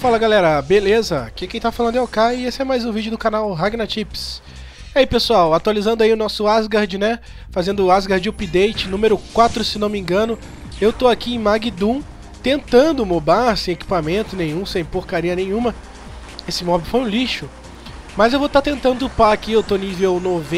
Fala galera, beleza? Aqui quem tá falando é o Kai e esse é mais um vídeo do canal Ragnar Tips. E aí pessoal, atualizando aí o nosso Asgard, né? Fazendo o Asgard Update número 4 se não me engano. Eu tô aqui em Magdum tentando mobar sem equipamento nenhum, sem porcaria nenhuma. Esse mob foi um lixo. Mas eu vou estar tentando upar aqui, eu tô nível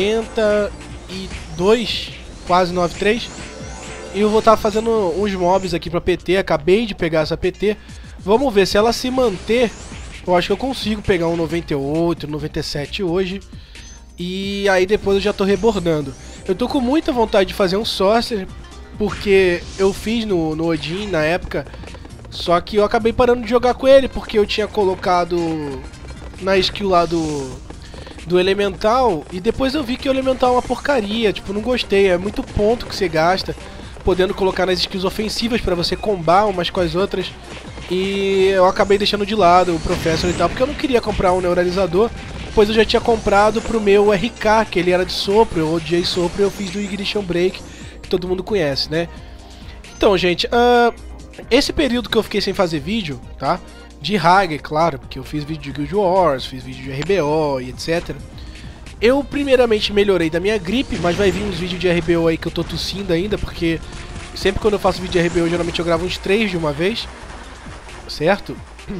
92, quase 93. E eu vou estar fazendo uns mobs aqui pra PT, acabei de pegar essa PT. Vamos ver, se ela se manter, eu acho que eu consigo pegar um 98, 97 hoje. E aí depois eu já tô rebordando. Eu tô com muita vontade de fazer um Sorcerer, porque eu fiz no Odin na época. Só que eu acabei parando de jogar com ele, porque eu tinha colocado na skill lá do Elemental. E depois eu vi que o Elemental é uma porcaria, tipo, não gostei, é muito ponto que você gasta, podendo colocar nas skills ofensivas pra você combar umas com as outras. E eu acabei deixando de lado o Professor e tal, porque eu não queria comprar um neuralizador, pois eu já tinha comprado pro meu RK, que ele era de sopro, eu odiei sopro e eu fiz do Ignition Break, que todo mundo conhece, né? Então, gente, esse período que eu fiquei sem fazer vídeo, tá? De Hag, claro, porque eu fiz vídeo de Guild Wars, fiz vídeo de RBO e etc. Eu primeiramente melhorei da minha gripe, mas vai vir uns vídeos de RBO aí que eu tô tossindo ainda, porque sempre quando eu faço vídeo de RBO, geralmente eu gravo uns 3 de uma vez. Certo?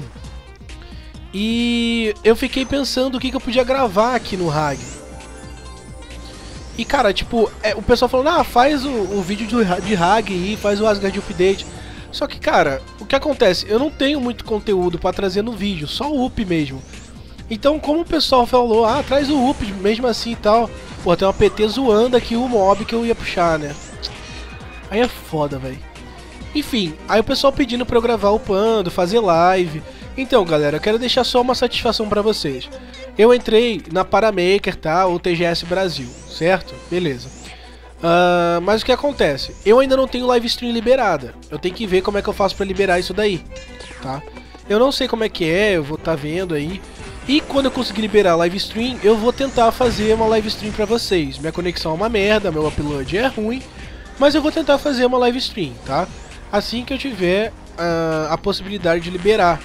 E eu fiquei pensando o que eu podia gravar aqui no Hag. E cara, tipo, o pessoal falando, ah, faz o vídeo de Hag e faz o Asgard Update. Só que cara, o que acontece? Eu não tenho muito conteúdo pra trazer no vídeo, só o up mesmo. Então como o pessoal falou, ah, traz o up mesmo assim e tal. Pô, tem uma PT zoando aqui o mob que eu ia puxar, né? Aí é foda, velho. Enfim, aí o pessoal pedindo pra eu gravar upando, fazer live. Então galera, eu quero deixar só uma satisfação pra vocês. Eu entrei na Paramaker, tá? Ou TGS Brasil, certo? Beleza. Mas o que acontece? Eu ainda não tenho live stream liberada. Eu tenho que ver como é que eu faço pra liberar isso daí, tá? Eu não sei como é que é, eu vou estar vendo aí. E quando eu conseguir liberar a live stream, eu vou tentar fazer uma live stream pra vocês. Minha conexão é uma merda, meu upload é ruim, mas eu vou tentar fazer uma live stream, tá? Assim que eu tiver a possibilidade de liberar.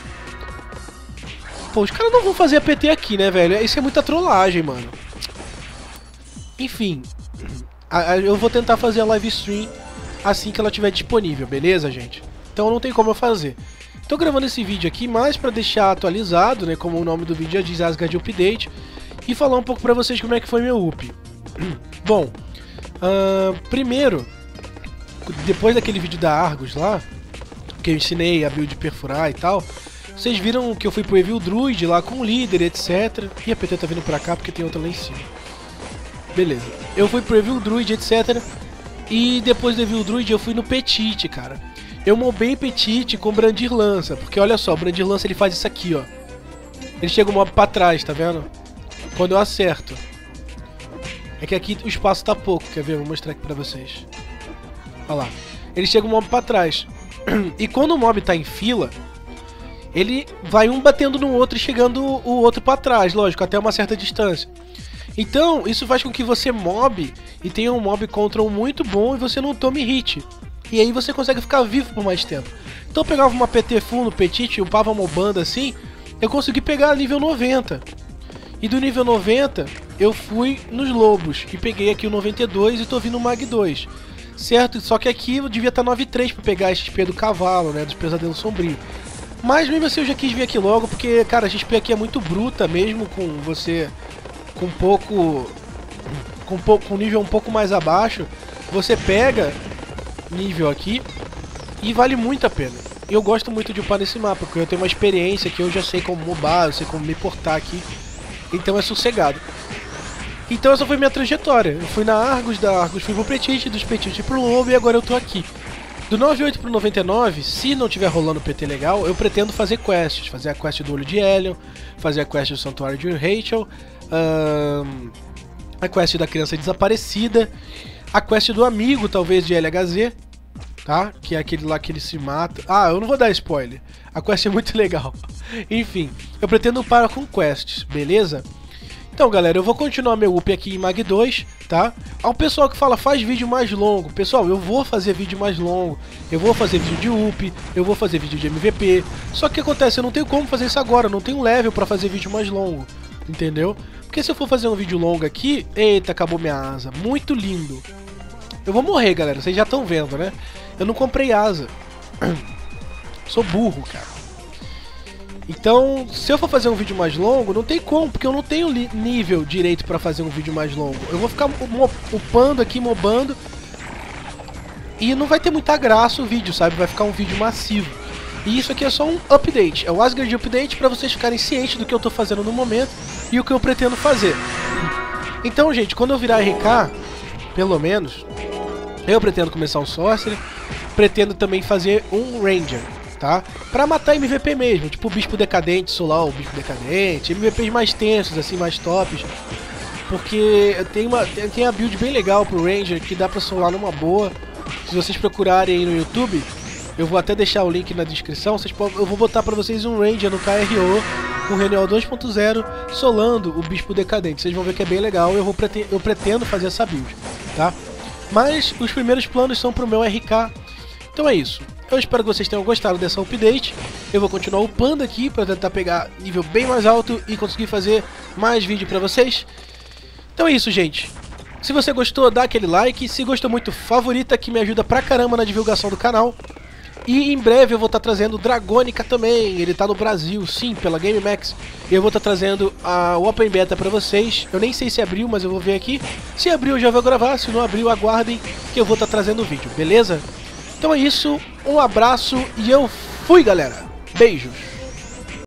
Pô, os caras não vão fazer a PT aqui, né, velho? Isso é muita trollagem, mano. Enfim, eu vou tentar fazer a live stream assim que ela estiver disponível, beleza, gente? Então não tem como eu fazer. Tô gravando esse vídeo aqui mais pra deixar atualizado, né, como o nome do vídeo já diz, Asgard Update, e falar um pouco pra vocês como é que foi meu up. Bom, primeiro, depois daquele vídeo da Argus lá, que eu ensinei a build perfurar e tal, vocês viram que eu fui pro Evil Druid lá com o líder, etc. E a PT tá vindo pra cá porque tem outra lá em cima. Beleza. Eu fui pro Evil Druid, etc. E depois do Evil Druid eu fui no Petite, cara. Eu mobei Petite com Brandir Lança, porque olha só, o Brandir Lança ele faz isso aqui, ó. Ele chega o mob pra trás, tá vendo? Quando eu acerto. É que aqui o espaço tá pouco, quer ver? Vou mostrar aqui pra vocês. Olha lá, ele chega o mob pra trás. E quando o mob tá em fila, ele vai um batendo no outro e chegando o outro pra trás, lógico, até uma certa distância. Então, isso faz com que você mob e tenha um mob control muito bom e você não tome hit. E aí você consegue ficar vivo por mais tempo. Então eu pegava uma PT full no Petite, upava mobando assim, eu consegui pegar nível 90. E do nível 90, eu fui nos lobos e peguei aqui o 92 e tô vindo o Mag 2. Certo? Só que aqui eu devia estar 9.3 pra pegar a XP do cavalo, né? Dos pesadelos sombrios. Mas mesmo assim eu já quis vir aqui logo, porque, cara, a XP aqui é muito bruta, mesmo com você com com nível um pouco mais abaixo, você pega nível aqui e vale muito a pena. Eu gosto muito de upar nesse mapa, porque eu tenho uma experiência que eu já sei como mobar, eu sei como me portar aqui, então é sossegado. Então essa foi minha trajetória. Eu fui na Argus, da Argus fui pro Petite, dos Petite pro Lobo e agora eu tô aqui. Do 98 pro 99, se não tiver rolando PT legal, eu pretendo fazer quests. Fazer a quest do Olho de Helion, fazer a quest do Santuário de Rachel, a quest da Criança Desaparecida, a quest do Amigo, talvez, de LHZ, tá? Que é aquele lá que ele se mata. Ah, eu não vou dar spoiler. A quest é muito legal. Enfim, eu pretendo parar com quests, beleza? Então, galera, eu vou continuar meu up aqui em Mag 2, tá? Ao pessoal que fala, faz vídeo mais longo. Pessoal, eu vou fazer vídeo mais longo. Eu vou fazer vídeo de up, eu vou fazer vídeo de MVP. Só que o que acontece? Eu não tenho como fazer isso agora, eu não tenho level pra fazer vídeo mais longo. Entendeu? Porque se eu for fazer um vídeo longo aqui... Eita, acabou minha asa. Muito lindo. Eu vou morrer, galera. Vocês já estão vendo, né? Eu não comprei asa. Sou burro, cara. Então, se eu for fazer um vídeo mais longo, não tem como, porque eu não tenho nível direito pra fazer um vídeo mais longo. Eu vou ficar upando aqui, mobando, e não vai ter muita graça o vídeo, sabe? Vai ficar um vídeo massivo. E isso aqui é só um update, é o Asgard Update pra vocês ficarem cientes do que eu tô fazendo no momento e o que eu pretendo fazer. Então, gente, quando eu virar RK, pelo menos, eu pretendo começar um Sorcerer, pretendo também fazer um Ranger. Tá? Pra matar MVP mesmo, tipo o Bispo Decadente, Solar, o Bispo Decadente, MVPs mais tensos, assim, mais tops. Porque tem a build bem legal pro Ranger que dá pra solar numa boa. Se vocês procurarem aí no YouTube, eu vou até deixar o link na descrição. Eu vou botar pra vocês um Ranger no KRO com Renial 2.0 solando o Bispo Decadente. Vocês vão ver que é bem legal, eu pretendo fazer essa build, tá? Mas os primeiros planos são pro meu RK. Então é isso. Eu espero que vocês tenham gostado dessa update. Eu vou continuar upando aqui para tentar pegar nível bem mais alto e conseguir fazer mais vídeo para vocês. Então é isso, gente. Se você gostou, dá aquele like. Se gostou muito, favorita, que me ajuda pra caramba na divulgação do canal. E em breve eu vou estar trazendo o Dragônica também. Ele tá no Brasil, sim, pela GameMax. E eu vou estar trazendo o Open Beta pra vocês. Eu nem sei se abriu, mas eu vou ver aqui. Se abriu eu já vou gravar, se não abriu aguardem que eu vou estar trazendo o vídeo, beleza? Então é isso, um abraço e eu fui, galera. Beijos.